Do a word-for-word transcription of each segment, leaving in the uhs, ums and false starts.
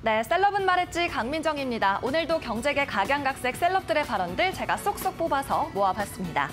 네, 셀럽은 말했지 강민정입니다. 오늘도 경제계 각양각색 셀럽들의 발언들 제가 쏙쏙 뽑아서 모아봤습니다.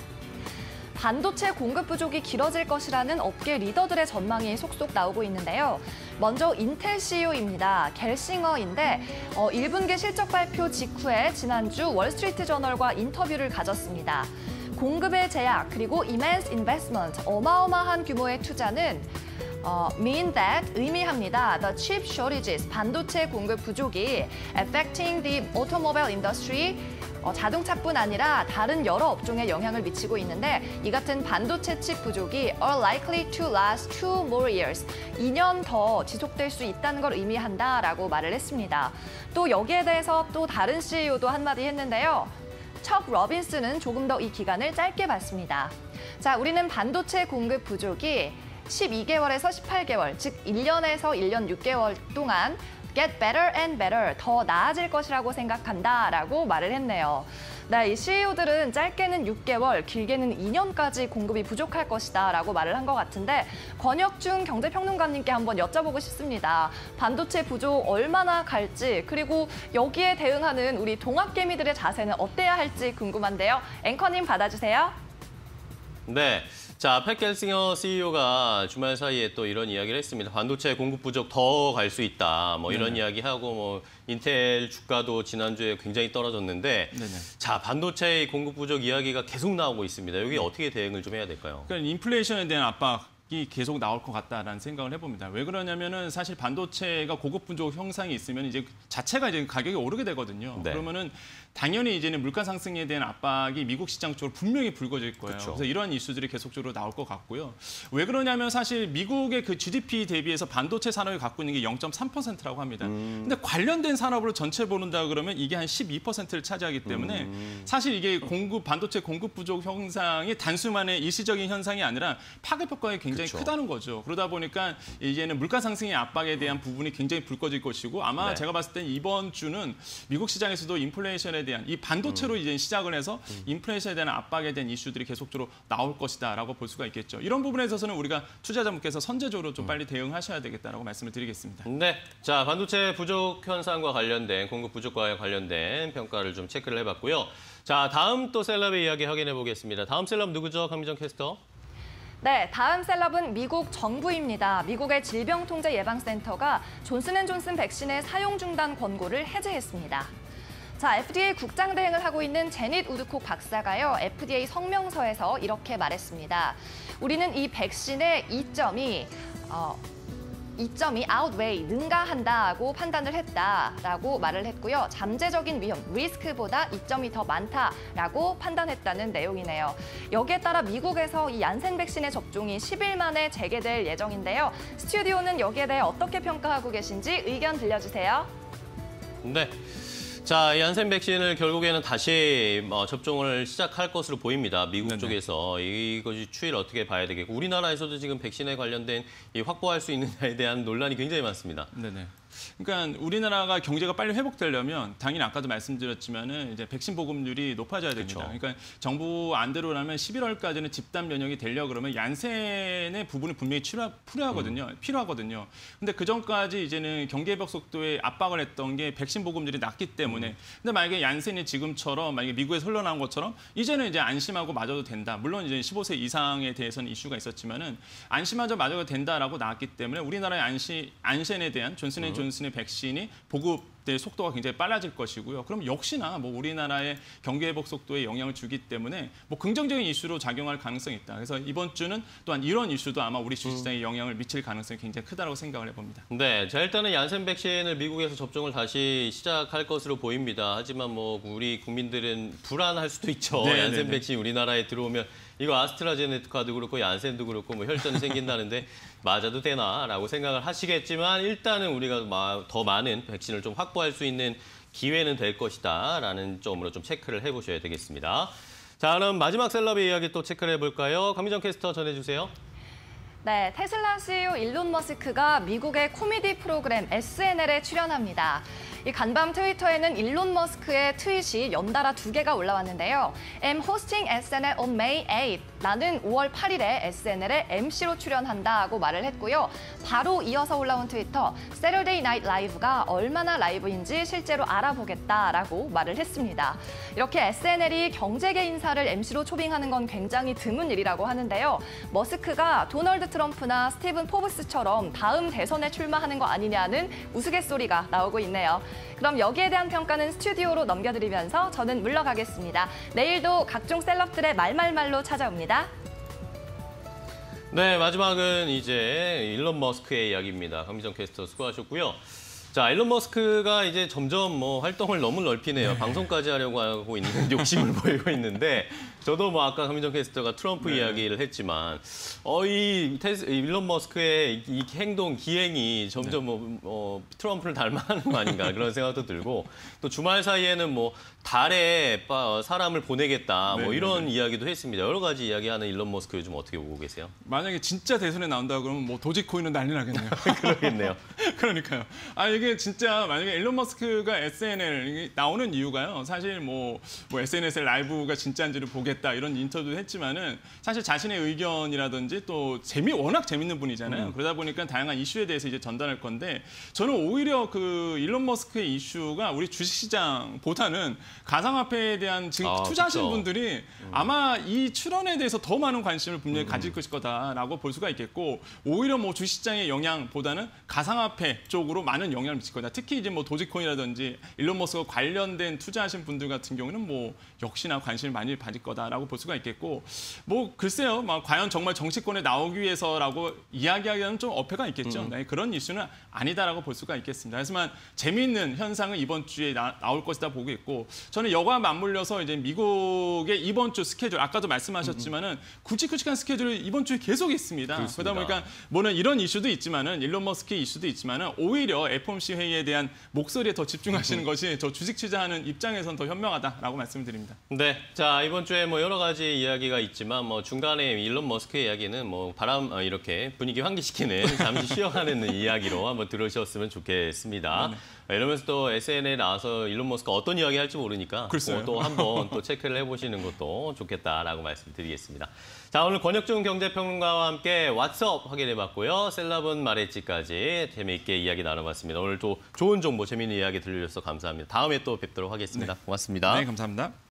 반도체 공급 부족이 길어질 것이라는 업계 리더들의 전망이 속속 나오고 있는데요. 먼저 인텔 씨이오입니다. 갤싱어인데 어, 일 분기 실적 발표 직후에 지난주 월스트리트저널과 인터뷰를 가졌습니다. 공급의 제약 그리고 immense investment, 어마어마한 규모의 투자는 어, mean that, 의미합니다. The chip shortages, 반도체 공급 부족이 affecting the automobile industry, 어, 자동차뿐 아니라 다른 여러 업종에 영향을 미치고 있는데 이 같은 반도체 칩 부족이 are likely to last two more years, 이 년 더 지속될 수 있다는 걸 의미한다라고 말을 했습니다. 또 여기에 대해서 또 다른 씨이오도 한마디 했는데요. 척 로빈슨은 조금 더 이 기간을 짧게 봤습니다. 자, 우리는 반도체 공급 부족이 십이 개월에서 십팔 개월, 즉 일 년에서 일 년 육 개월 동안 get better and better, 더 나아질 것이라고 생각한다라고 말을 했네요. 네, 이 씨이오들은 짧게는 육 개월, 길게는 이 년까지 공급이 부족할 것이다라고 말을 한 것 같은데 권혁중 경제평론가님께 한번 여쭤보고 싶습니다. 반도체 부족 얼마나 갈지, 그리고 여기에 대응하는 우리 동학개미들의 자세는 어때야 할지 궁금한데요. 앵커님 받아주세요. 네. 자, 팻 갤싱어 씨이오가 주말 사이에 또 이런 이야기를 했습니다. 반도체 공급 부족 더 갈 수 있다. 뭐 이런 네네. 이야기하고 뭐 인텔 주가도 지난주에 굉장히 떨어졌는데 네네. 자, 반도체 공급 부족 이야기가 계속 나오고 있습니다. 여기 어떻게 대응을 좀 해야 될까요? 그러니까 인플레이션에 대한 압박 이 계속 나올 것 같다라는 생각을 해봅니다. 왜 그러냐면은 사실 반도체가 고급 부족 형상이 있으면 이제 자체가 이제 가격이 오르게 되거든요. 네. 그러면은 당연히 이제는 물가 상승에 대한 압박이 미국 시장 쪽으로 분명히 불거질 거예요. 그렇죠. 그래서 이런 이슈들이 계속적으로 나올 것 같고요. 왜 그러냐면 사실 미국의 그 지디피 대비해서 반도체 산업이 갖고 있는 게 영 점 삼 퍼센트라고 합니다. 음. 근데 관련된 산업으로 전체 보는다 그러면 이게 한 십이 퍼센트를 차지하기 때문에 음. 사실 이게 공급 반도체 공급 부족 형상이 단순만의 일시적인 현상이 아니라 파급 효과가 굉장히 그렇죠. 크다는 거죠. 그러다 보니까 이제는 물가 상승의 압박에 대한 부분이 굉장히 불거질 것이고 아마 네. 제가 봤을 땐 이번 주는 미국 시장에서도 인플레이션에 대한 이 반도체로 음. 이제 시작을 해서 음. 인플레이션에 대한 압박에 대한 이슈들이 계속적으로 나올 것이다라고 볼 수가 있겠죠. 이런 부분에 있어서는 우리가 투자자분께서 선제적으로 좀 빨리 대응하셔야 되겠다라고 말씀을 드리겠습니다. 네, 자 반도체 부족 현상과 관련된 공급 부족과 관련된 평가를 좀 체크를 해봤고요. 자 다음 또 셀럽의 이야기 확인해 보겠습니다. 다음 셀럽 누구죠, 강민정 캐스터? 네, 다음 셀럽은 미국 정부입니다. 미국의 질병통제예방센터가 존슨앤존슨 백신의 사용 중단 권고를 해제했습니다. 자, 에프디에이 국장 대행을 하고 있는 제닛 우드콕 박사가요, 에프디에이 성명서에서 이렇게 말했습니다. 우리는 이 백신의 이점이 어, 이점이 outweigh, 능가한다고 판단을 했다라고 말을 했고요. 잠재적인 위험, 리스크보다 이점이 더 많다라고 판단했다는 내용이네요. 여기에 따라 미국에서 이 얀센 백신의 접종이 십 일 만에 재개될 예정인데요. 스튜디오는 여기에 대해 어떻게 평가하고 계신지 의견 들려주세요. 네. 자, 얀센 백신을 결국에는 다시 뭐 접종을 시작할 것으로 보입니다. 미국 네네. 쪽에서 이것이 추이를 어떻게 봐야 되겠고 우리나라에서도 지금 백신에 관련된 이 확보할 수 있느냐에 대한 논란이 굉장히 많습니다. 네네. 그러니까 우리나라가 경제가 빨리 회복되려면 당연히 아까도 말씀드렸지만은 이제 백신 보급률이 높아져야 됩니다. 그렇죠. 그러니까 정부 안대로라면 십일월까지는 집단 면역이 되려 그러면 얀센의 부분이 분명히 필요, 필요하거든요. 음. 필요하거든요. 근데 그 전까지 이제는 경기 회복 속도에 압박을 했던 게 백신 보급률이 낮기 때문에. 음. 근데 만약에 얀센이 지금처럼 만약에 미국에서 흘러나온 것처럼 이제는 이제 안심하고 맞아도 된다. 물론 이제 십오 세 이상에 대해서는 이슈가 있었지만은 안심하자 맞아도 된다라고 나왔기 때문에 우리나라의 안시 안센에 대한 존슨앤존슨 존슨의 백신이 보급될 속도가 굉장히 빨라질 것이고요. 그럼 역시나 뭐 우리나라의 경기 회복 속도에 영향을 주기 때문에 뭐 긍정적인 이슈로 작용할 가능성이 있다. 그래서 이번 주는 또한 이런 이슈도 아마 우리 주식시장에 음. 영향을 미칠 가능성이 굉장히 크다고 생각을 해봅니다. 네, 자 일단은 얀센 백신을 미국에서 접종을 다시 시작할 것으로 보입니다. 하지만 뭐 우리 국민들은 불안할 수도 있죠. 네, 얀센 네, 백신 우리나라에 들어오면 이거 아스트라제네카도 그렇고 얀센도 그렇고 뭐 혈전이 생긴다는데 맞아도 되나라고 생각을 하시겠지만 일단은 우리가 더 많은 백신을 좀 확보할 수 있는 기회는 될 것이다라는 점으로 좀 체크를 해보셔야 되겠습니다. 자, 그럼 마지막 셀럽의 이야기 또 체크를 해볼까요? 강민정 캐스터 전해주세요. 네, 테슬라 씨이오 일론 머스크가 미국의 코미디 프로그램 에스엔엘에 출연합니다. 이 간밤 트위터에는 일론 머스크의 트윗이 연달아 두 개가 올라왔는데요. I'm hosting 에스엔엘 on May eighth. 나는 오월 팔일에 에스엔엘에 엠씨로 출연한다고 말을 했고요. 바로 이어서 올라온 트위터, Saturday Night Live가 얼마나 라이브인지 실제로 알아보겠다라고 말을 했습니다. 이렇게 에스엔엘이 경제계 인사를 엠씨로 초빙하는 건 굉장히 드문 일이라고 하는데요. 머스크가 도널드 트럼프나 스티븐 포브스처럼 다음 대선에 출마하는 거 아니냐는 우스갯소리가 나오고 있네요. 그럼 여기에 대한 평가는 스튜디오로 넘겨드리면서 저는 물러가겠습니다. 내일도 각종 셀럽들의 말말말로 찾아옵니다. 네, 마지막은 이제 일론 머스크의 이야기입니다. 강미정 캐스터 수고하셨고요. 자, 일론 머스크가 이제 점점 뭐 활동을 너무 넓히네요. 네. 방송까지 하려고 하고 있는 욕심을 보이고 있는데, 저도 뭐 아까 강민정 캐스터가 트럼프 네. 이야기를 했지만, 어, 이 테스, 일론 머스크의 이 행동, 기행이 점점 네. 뭐, 어, 트럼프를 닮아가는 거 아닌가 그런 생각도 들고, 또 주말 사이에는 뭐 달에 사람을 보내겠다 뭐 네. 이런 네. 이야기도 했습니다. 여러 가지 이야기하는 일론 머스크 요즘 어떻게 보고 계세요? 만약에 진짜 대선에 나온다 그러면 뭐 도지코인은 난리 나겠네요. 그러겠네요. 그러니까요. 아, 이게 진짜 만약에 일론 머스크가 에스엔엘 나오는 이유가요. 사실 뭐, 뭐 에스엔에스의 라이브가 진짜인지를 보겠다 이런 인터뷰도 했지만은 사실 자신의 의견이라든지 또 재미 워낙 재밌는 분이잖아요. 음. 그러다 보니까 다양한 이슈에 대해서 이제 전달할 건데 저는 오히려 그 일론 머스크의 이슈가 우리 주식시장보다는 가상화폐에 대한 지금 아, 투자하신 그쵸. 분들이 음. 아마 이 출원에 대해서 더 많은 관심을 분명히 음. 가질 것일 거다라고 볼 수가 있겠고 오히려 뭐 주식시장의 영향보다는 가상화폐 쪽으로 많은 영향을 미칠 거다. 특히 이제 뭐 도지코인이라든지 일론 머스크와 관련된 투자하신 분들 같은 경우는 뭐 역시나 관심을 많이 받을 거다라고 볼 수가 있겠고 뭐 글쎄요, 막 과연 정말 정치권에 나오기 위해서라고 이야기하기에는 좀 어폐가 있겠죠. 음. 네, 그런 이슈는 아니다라고 볼 수가 있겠습니다. 하지만 재미있는 현상은 이번 주에 나, 나올 것이다 보고 있고 저는 여과 맞물려서 이제 미국의 이번 주 스케줄 아까도 말씀하셨지만은 굵직굵직한 스케줄이 이번 주에 계속 있습니다. 그렇습니다. 그러다 보니까 뭐는 이런 이슈도 있지만은 일론 머스크의 이슈도 있지만은 오히려 에프오엠씨 회의에 대한 목소리에 더 집중하시는 것이 저 주식 투자하는 입장에선 더 현명하다라고 말씀드립니다. 네, 자 이번 주에 뭐 여러 가지 이야기가 있지만 뭐 중간에 일론 머스크의 이야기는 뭐 바람 어, 이렇게 분위기 환기시키는 잠시 쉬어가는 이야기로 한번 들으셨으면 좋겠습니다. 네네. 이러면서 또 에스엔엘에 나와서 일론 머스크가 어떤 이야기 할지 모르니까 뭐 또 한번 또 체크를 해보시는 것도 좋겠다라고 말씀드리겠습니다. 자, 오늘 권혁중 경제평론가와 함께 왓츠업 확인해봤고요. 셀럽은 말했지까지 재미있게 이야기 나눠봤습니다. 오늘 또 좋은 정보, 재미있는 이야기 들려주셔서 감사합니다. 다음에 또 뵙도록 하겠습니다. 네. 고맙습니다. 네, 감사합니다.